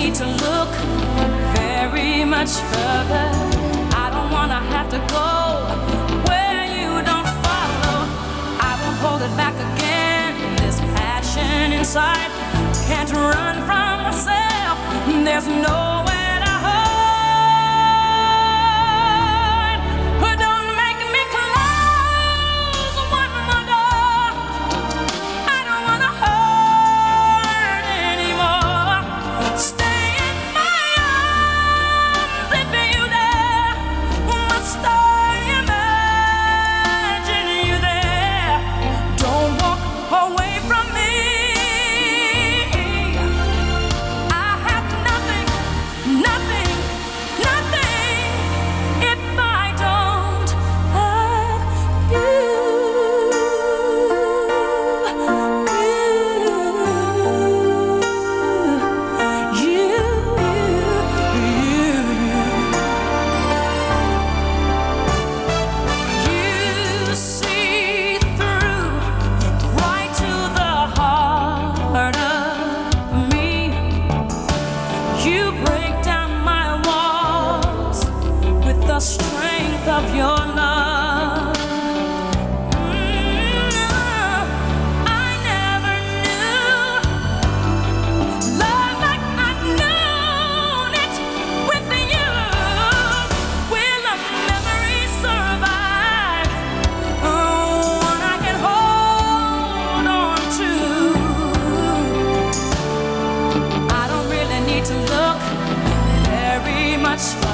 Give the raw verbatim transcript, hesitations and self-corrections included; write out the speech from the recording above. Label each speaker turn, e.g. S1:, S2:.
S1: need to look very much further. I don't wanna have to go where you don't follow. I won't hold it back again. This passion inside can't run from myself. There's nowhere to hide. But don't make me close one more door. I don't wanna hurt anymore. Stay in my arms if you dare. Must I imagine you there? Don't walk away from me. Nothing, nothing, if I don't have you, you, you, you, you see through right to the heart of me. You break down my walls with the strength of your love. Mm, I never knew love like I've known it with you. Will a memory survive? Oh, one I can hold on to. I don't really need to look very much further.